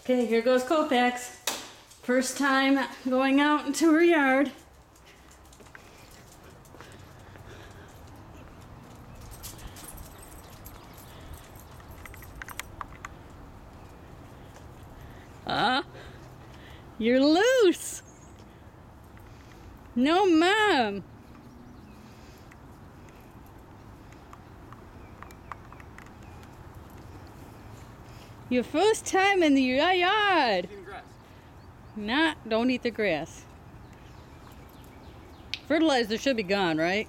Okay, here goes Cofax. First time going out into her yard. You're loose. No, Mom. Your first time in the yard. Don't eat the grass. Fertilizer should be gone, right?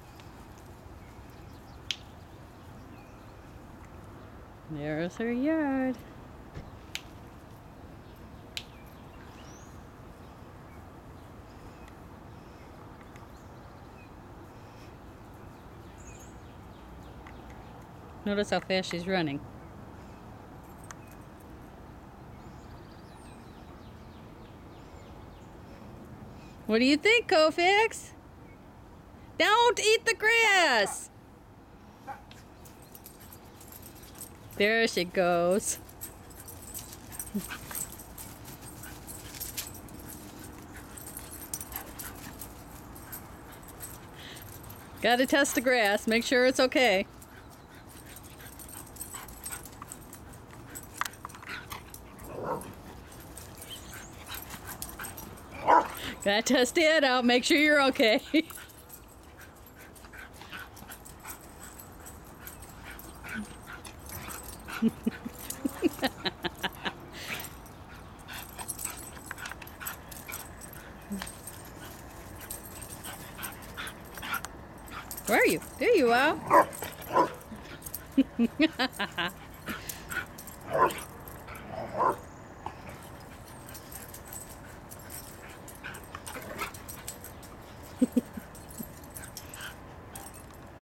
There's her yard. Notice how fast she's running. What do you think, Cofax? Don't eat the grass! There she goes. Gotta test the grass, make sure it's okay. Gotta test it out, make sure you're okay. Where are you? There you are.